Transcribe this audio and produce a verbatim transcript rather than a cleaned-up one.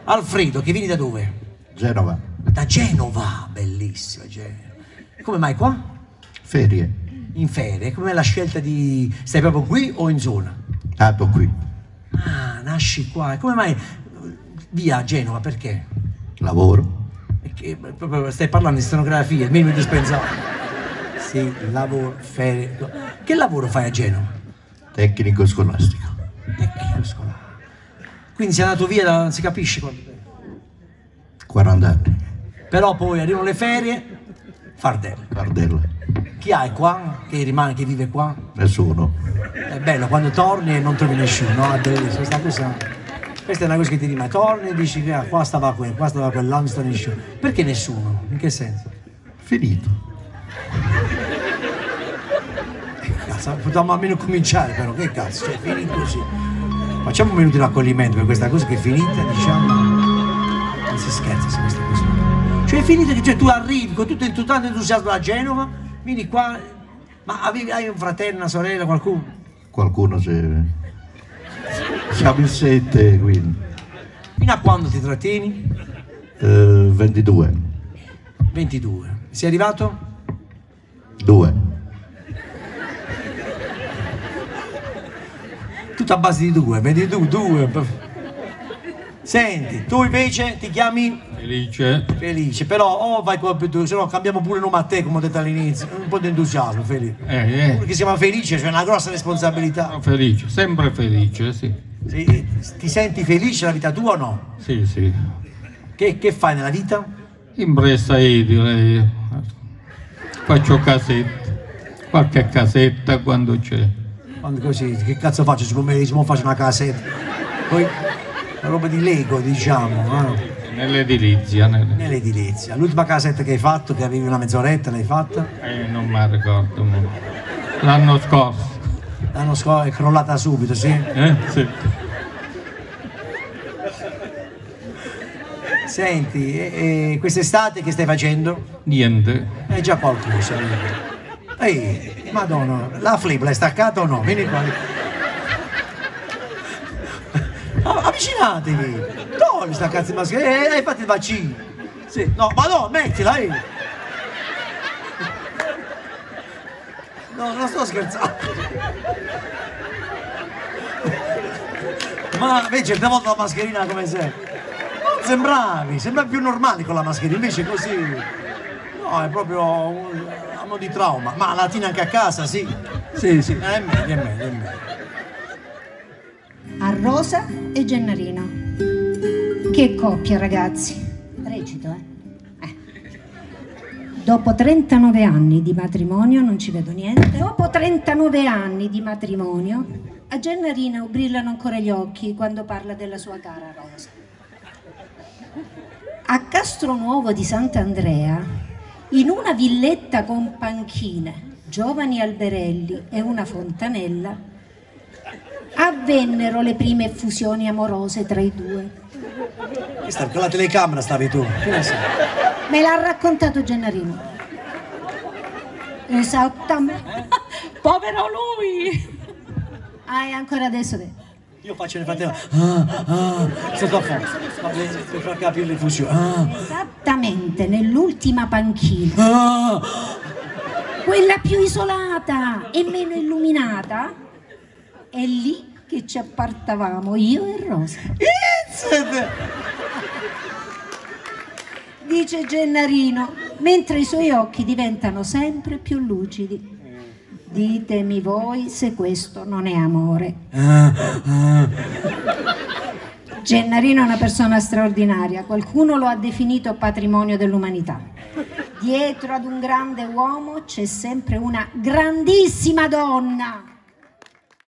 Alfredo, che vieni da dove? Genova. Da Genova, bellissima Genova. Come mai qua? Ferie. In ferie, come la scelta di... Stai proprio qui o in zona? Nato qui. Ah, nasci qua. E come mai via a Genova? Perché? Lavoro. Perché proprio stai parlando di stenografia, il minimo indispensabile. Sì, lavoro, ferie. Che lavoro fai a Genova? Tecnico scolastico. Tecnico scolastico. Quindi sei andato via da non si capisce quanto tempo. quaranta anni. Però poi arrivano le ferie, fardello. Fardello. Chi hai qua? Che rimane, che vive qua? Nessuno. È bello quando torni e non trovi nessuno, no? È bellissimo, questa cosa. Questa è una cosa che ti rimane. Torni e dici che ah, qua stava quello, qua stava quell'anno, non sta nessuno. Perché nessuno? In che senso? Finito. Cazzo, potevamo almeno cominciare però, che cazzo, cioè finito così. Facciamo un minuto di raccoglimento per questa cosa che è finita, diciamo. Non si scherza su queste cose. Cioè è finita che cioè, tu arrivi con tutto, tutto tanto entusiasmo a Genova, vieni qua, ma avevi, hai un fratello, una sorella, qualcuno? Qualcuno se... Siamo in sette, quindi. Fino a quando ti trattieni? Uh, ventidue. ventidue. Sei arrivato? Due. Tutto a base di due, ventidue, due. Senti, tu invece ti chiami? Felice. Felice, però o oh, vai con più, se no cambiamo pure nome a te come ho detto all'inizio, un po' di entusiasmo, Felice. Eh, eh. Uno che si chiama Felice, c'è una grossa responsabilità. Felice, sempre felice, sì. Sì, ti senti felice nella vita tua o no? Sì, sì. Che, che fai nella vita? Impresa edile, faccio casette, qualche casetta quando c'è. Quando così, che cazzo faccio? Si può medesimo faccio una casetta. Poi una roba di Lego, diciamo. Eh? Nell'edilizia. Nelle... Nell'edilizia. L'ultima casetta che hai fatto, che avevi una mezz'oretta, l'hai fatta? Eh, non mi ricordo. L'anno scorso. L'anno scorso è crollata subito, sì? Eh, sì. Senti, e, e quest'estate che stai facendo? Niente. È già qualcosa. Ehi, madonna, la flip l'hai staccata o no? Vieni qua. Avvicinatevi! Togli sta cazzo di maschera, eh, hai fatto il vaccino! Sì, no, ma no, mettila, eh! No, non sto scherzando! Ma invece certe volte la mascherina come sei? Non sembravi, sembra più normale con la mascherina, invece così... No, è proprio un anno di trauma. Ma la tieni anche a casa, sì? Sì, sì, è meglio, è meglio, è meglio. A Rosa e Gennarino. Che coppia, ragazzi. Recito, eh? eh. Dopo trentanove anni di matrimonio, non ci vedo niente. Dopo trentanove anni di matrimonio, a Gennarino brillano ancora gli occhi quando parla della sua cara Rosa. A Castronuovo di Sant'Andrea, in una villetta con panchine, giovani alberelli e una fontanella, avvennero le prime effusioni amorose tra i due. Questa, con la telecamera stavi tu. Che ne sai? Me l'ha raccontato Gennarino. Esattamente. Eh? Povero lui! Ah, e ancora adesso te. Io faccio nel frattempo. Ah, ah, sto a forza. Per far capire le fusioni. Ah. Esattamente, nell'ultima panchina. Ah. Quella più isolata e meno illuminata. È lì che ci appartavamo io e Rosa. Dice Gennarino, mentre i suoi occhi diventano sempre più lucidi. Ditemi voi se questo non è amore. Gennarino è una persona straordinaria, qualcuno lo ha definito patrimonio dell'umanità. Dietro ad un grande uomo c'è sempre una grandissima donna.